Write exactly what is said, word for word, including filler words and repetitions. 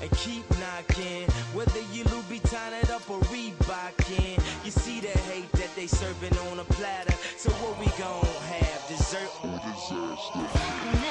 and keep knocking. Whether you Louboutin it up or Reebokin, you see the hate that they serving on a platter. So what we gon' have? Dessert or disaster?